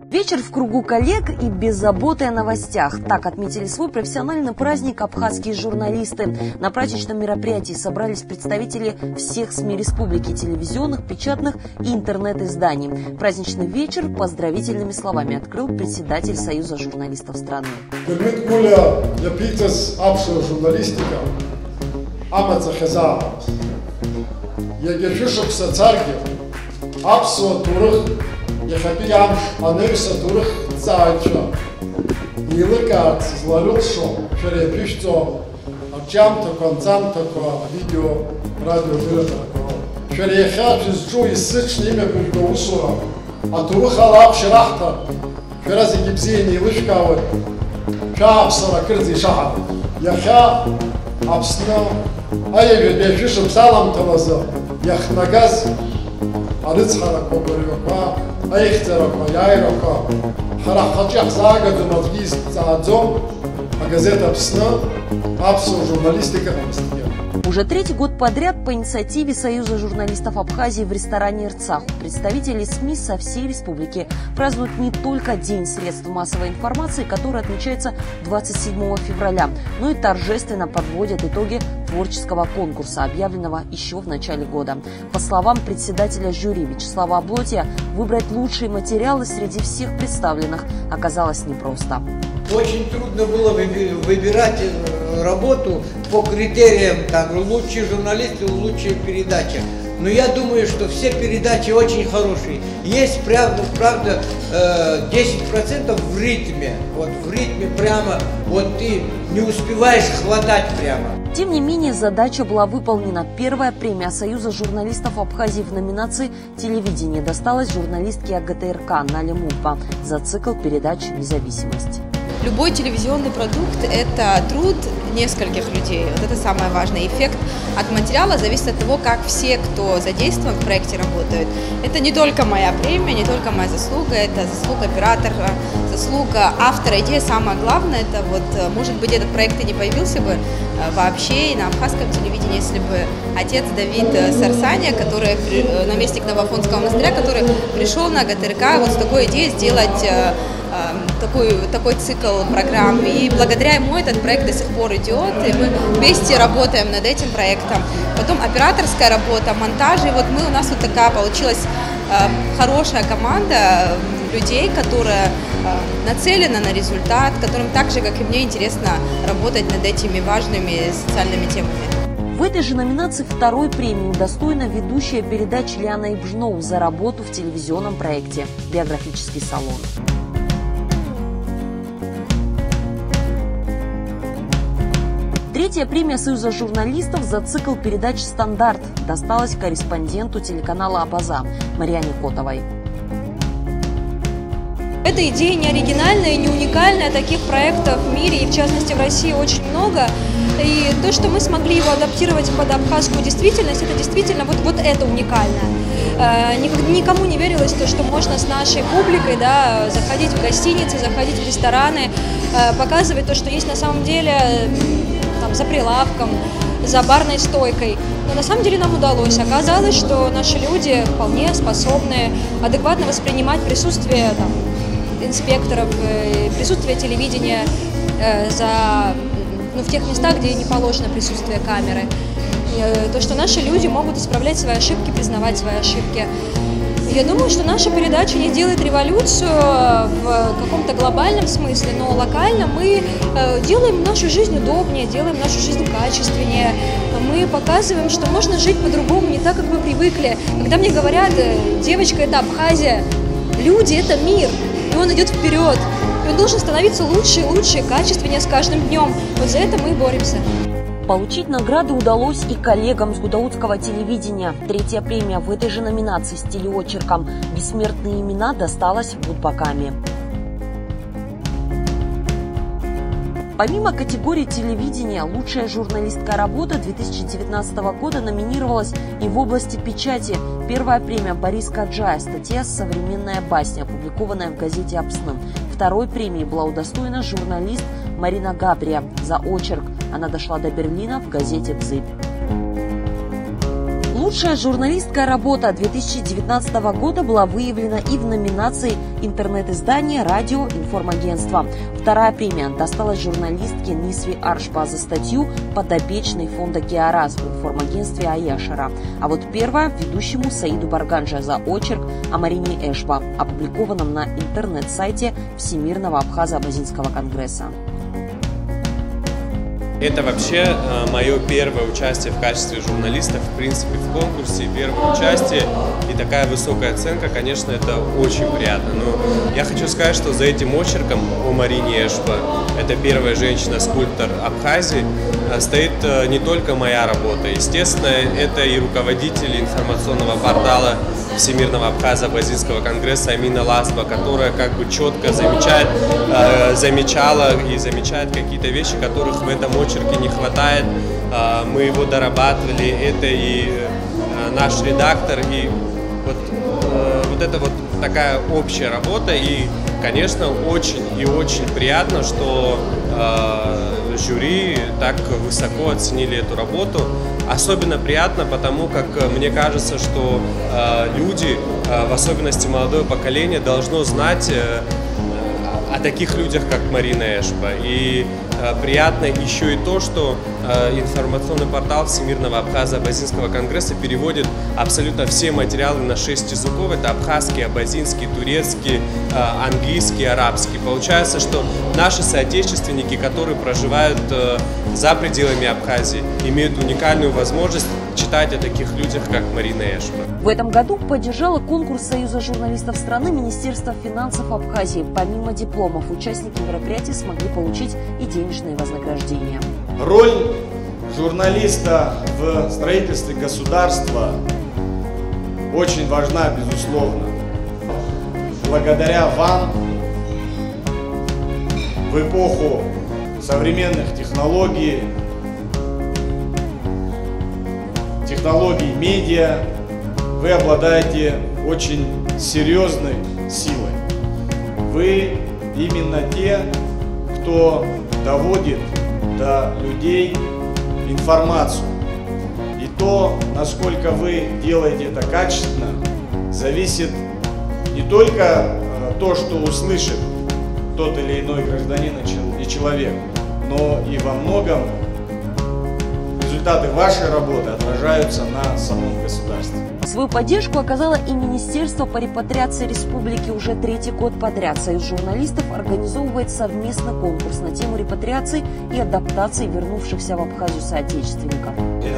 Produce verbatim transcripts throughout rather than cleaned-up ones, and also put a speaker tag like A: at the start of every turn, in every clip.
A: Вечер в кругу коллег и без заботы о новостях. Так отметили свой профессиональный праздник абхазские журналисты. На праздничном мероприятии собрались представители всех СМИ республики, телевизионных, печатных и интернет-изданий. Праздничный вечер поздравительными словами открыл председатель Союза журналистов страны.
B: يخبي عم أنيرس دورخ زايدشا يلقى زلالوشو شري بيشتو أرجام تكون زام تكون فيديو راديو بيرتكو شري خاب جزجو يسيتش نيمة بالجوسورة أدورخ على شرحتا شرازي جبزيني يلشكاوي شاب صرا كرزي شحن يا خا أبسنا أيه بيفيش بسالم تلازا يخنجز أرزحنا كوبريوكا أيختركا يايركا حرقتي حزاجة دمادجيز زادزом, а газета «Псна» «Апсо журналистика».
A: Уже третий год подряд по инициативе Союза журналистов Абхазии в ресторане «Ирцах» представители СМИ со всей республики празднуют не только День средств массовой информации, который отмечается двадцать седьмого февраля, но и торжественно подводят итоги творческого конкурса, объявленного еще в начале года. По словам председателя жюри Вячеслава Облотья, выбрать лучшие материалы среди всех представленных оказалось непросто.
C: Очень трудно было выбирать работу по критериям, там, лучшие журналисты, лучшие передачи. Но я думаю, что все передачи очень хорошие. Есть, правда, правда десять процентов в ритме. Вот в ритме прямо, вот ты не успеваешь хватать прямо.
A: Тем не менее, задача была выполнена. Первая премия Союза журналистов Абхазии в номинации «Телевидение» досталась журналистке АГТРК Нале Мупа за цикл передач «Независимость».
D: Любой телевизионный продукт – это труд нескольких людей. Вот это самое важное. Эффект от материала зависит от того, как все, кто задействован в проекте, работают. Это не только моя премия, не только моя заслуга, это заслуга оператора, заслуга автора. Идея самая главная – это вот, может быть, этот проект и не появился бы вообще и на абхазском телевидении, если бы отец Давид Сарсаня, который наместник Новоафонского монастыря, который пришел на АГТРК вот с такой идеей сделать Такой, такой цикл программ, и благодаря ему этот проект до сих пор идет, и мы вместе работаем над этим проектом. Потом операторская работа, монтаж, и вот мы, у нас вот такая получилась э, хорошая команда людей, которая э, нацелена на результат, которым так же, как и мне, интересно работать над этими важными социальными темами.
A: В этой же номинации второй премии удостоена ведущая передач Лиана Ибжноу за работу в телевизионном проекте «Биографический салон». Третья премия Союза журналистов за цикл передач «Стандарт» досталась корреспонденту телеканала «Абаза» Марьяне Котовой.
E: Эта идея не оригинальная и не уникальная, таких проектов в мире и в частности в России очень много. И то, что мы смогли его адаптировать под абхазскую действительность, это действительно вот, вот это уникально. Никому не верилось, то, что можно с нашей публикой, да, заходить в гостиницы, заходить в рестораны, показывать то, что есть на самом деле там, за прилавком, за барной стойкой. Но на самом деле нам удалось. Оказалось, что наши люди вполне способны адекватно воспринимать присутствие там, инспекторов, присутствие телевидения за, ну, в тех местах, где не положено присутствие камеры. То, что наши люди могут исправлять свои ошибки, признавать свои ошибки. Я думаю, что наша передача не делает революцию в каком-то глобальном смысле, но локально мы делаем нашу жизнь удобнее, делаем нашу жизнь качественнее. Мы показываем, что можно жить по-другому, не так, как мы привыкли. Когда мне говорят, девочка – это Абхазия, люди – это мир, и он идет вперед. И он должен становиться лучше и лучше, качественнее с каждым днем. Вот за это мы и боремся.
A: Получить награды удалось и коллегам с гудаутского телевидения. Третья премия в этой же номинации с телеочерком «Бессмертные имена» досталась Будбаками. Помимо категории телевидения, лучшая журналистская работа две тысячи девятнадцатого года номинировалась и в области печати. Первая премия Борис Каджая, статья «Современная басня», опубликованная в газете «Апсны». Второй премии была удостоена журналист Марина Габрия за очерк. Она дошла до Берлина в газете «Дзыбь». Лучшая журналистская работа две тысячи девятнадцатого года была выявлена и в номинации «Интернет-издание, радио, информагентство». Вторая премия досталась журналистке Нисви Аршба за статью «Подопечный фонда Киарас» в информагентстве Аяшера. А вот первая – ведущему Саиду Барганже за очерк о Марине Эшба, опубликованном на интернет-сайте Всемирного Абхазо-Абазинского конгресса.
F: Это вообще э, мое первое участие в качестве журналиста, в принципе, в конкурсе, первое участие и такая высокая оценка, конечно, это очень приятно. Но я хочу сказать, что за этим очерком о Марине Эшба, это первая женщина-скульптор Абхазии, э, стоит э, не только моя работа. Естественно, это и руководитель информационного портала Всемирного Абхазо-Абазинского конгресса Амина Ласба, которая как бы четко замечает, э, замечала и замечает какие-то вещи, которых в этом очерке не хватает. Э, мы его дорабатывали, это и э, наш редактор, и вот, э, вот это вот такая общая работа. И, конечно, очень и очень приятно, что э, жюри так высоко оценили эту работу. Особенно приятно, потому как мне кажется, что э, люди, э, в особенности молодое поколение, должно знать э, о таких людях, как Марина Эшба. И э, приятно еще и то, что э, информационный портал Всемирного Абхазо-Абазинского конгресса переводит абсолютно все материалы на шесть языков. Это абхазский, абазинский, турецкий, э, английский, арабский. Получается, что наши соотечественники, которые проживают э, за пределами Абхазии, имеют уникальную возможность читать о таких людях, как Марина Эшба.
A: В этом году поддержало конкурс Союза журналистов страны Министерство финансов Абхазии. Помимо дипломов, участники мероприятия смогли получить и денежные вознаграждения.
G: Роль журналиста в строительстве государства очень важна, безусловно. Благодаря вам в эпоху современных технологий, технологий медиа, вы обладаете очень серьезной силой. Вы именно те, кто доводит до людей информацию. И то, насколько вы делаете это качественно, зависит не только то, что услышит тот или иной гражданин и человек, но и во многом результаты вашей работы отражаются на самом государстве.
A: Свою поддержку оказало и Министерство по репатриации республики. Уже третий год подряд Союз журналистов организовывает совместный конкурс на тему репатриации и адаптации вернувшихся в Абхазию соотечественников.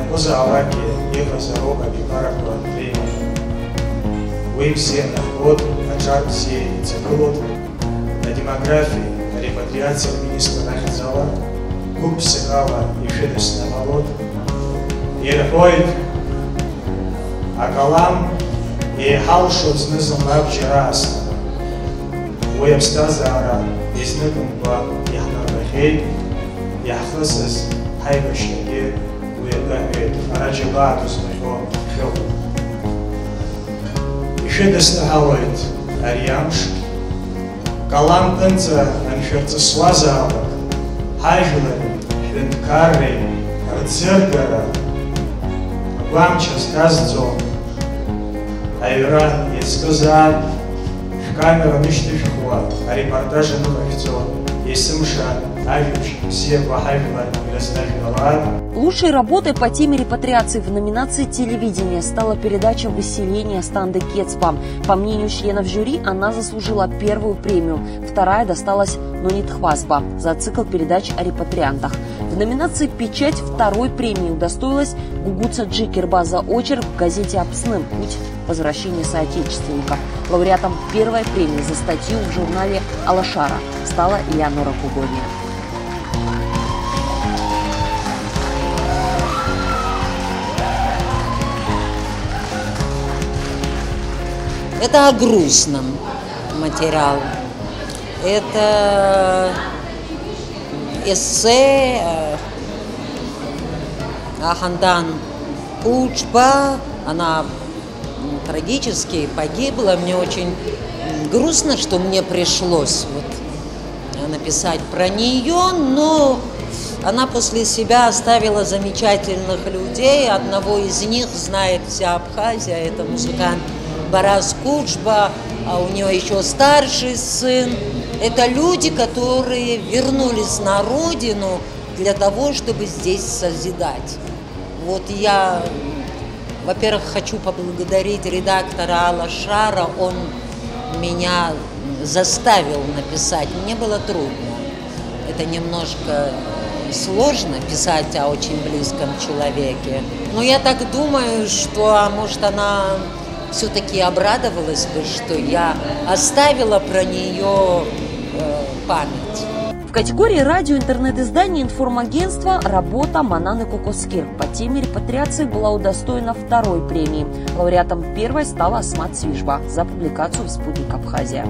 H: Вы все на год, на все год, на демографии, на репатриации министра Нахизала, Губ Сихава и Шедес Намалот, Ерхойд, Акалам и Халшут Снызм Лабчирас, Уебстазара, Изныкумба, Яхнарбахей, Яхласас, Хайбашники, Уебгахет, Араджибатус Мехо, Хилку. Шедес Нахалойд, Ариамш, Калам Тенца, Анферцесвазава, Хайжлари, Хвенткари, Рцергара, Гламча Сказцо, Айра, Ецказан, Камера Миштифихуа, а репортажи Нухахцо, Есымша, Авич, Сева, Хайжла, Граснафиларад.
A: Лучшей работой по теме репатриации в номинации «Телевидение» стала передача «Выселение Станды Кецпа». По мнению членов жюри, она заслужила первую премию. Вторая досталась Нонит Хвасба за цикл передач о репатриантах. В номинации «Печать» второй премии удостоилась Гугуца Джикерба за очерк в газете «Апсным. Путь возвращения соотечественников». Лауреатом первой премии за статью в журнале «Алашара» стала Элеонора Кугония.
I: Это о грустном материал. Это эссе Ахандан Учба. Она трагически погибла. Мне очень грустно, что мне пришлось вот написать про нее, но Она после себя оставила замечательных людей. Одного из них знает вся Абхазия, это музыкант Барас Кучба, а у нее еще старший сын. Это люди, которые вернулись на родину для того, чтобы здесь созидать. Вот я, во-первых, хочу поблагодарить редактора Алла Шара. Он меня заставил написать. Мне было трудно. Это немножко сложно писать о очень близком человеке. Но я так думаю, что, а может, она все-таки обрадовалась бы, что я оставила про нее э, память.
A: В категории радио, интернет-издания, информагентства работа Мананы Кокоскир по теме репатриации была удостоена второй премии. Лауреатом первой стала Асмат Свижба за публикацию в «Спутник Абхазия».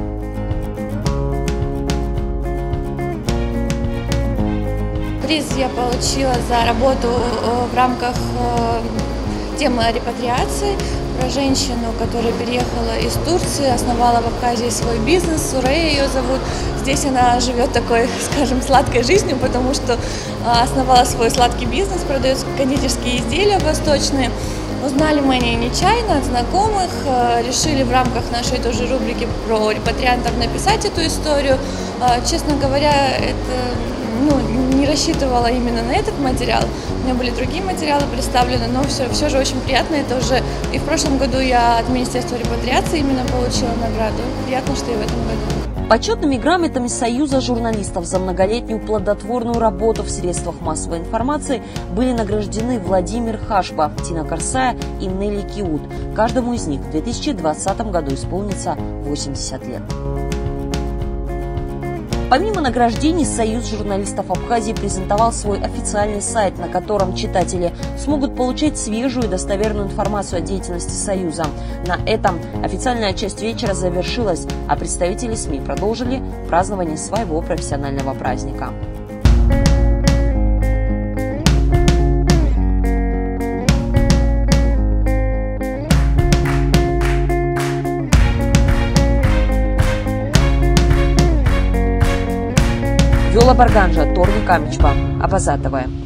D: Приз я получила за работу в рамках темы репатриации, про женщину, которая переехала из Турции, основала в Абхазии свой бизнес, Сурея ее зовут. Здесь она живет такой, скажем, сладкой жизнью, потому что основала свой сладкий бизнес, продает кондитерские изделия восточные. Узнали мы о ней нечаянно, от знакомых, решили в рамках нашей тоже рубрики про репатриантов написать эту историю. Честно говоря, это, ну, не рассчитывала именно на этот материал. У меня были другие материалы представлены, но все, все же очень приятно. Это уже и в прошлом году я от Министерства репатриации именно получила награду. Приятно, что и в этом году.
A: Почетными грамотами Союза журналистов за многолетнюю плодотворную работу в средствах массовой информации были награждены Владимир Хашба, Тина Карсая и Нелли Киут. Каждому из них в две тысячи двадцатом году исполнится восемьдесят лет. Помимо награждений, Союз журналистов Абхазии презентовал свой официальный сайт, на котором читатели смогут получать свежую и достоверную информацию о деятельности Союза. На этом официальная часть вечера завершилась, а представители СМИ продолжили празднование своего профессионального праздника. Вела Барганжа, Торни Камичба, Абазатова.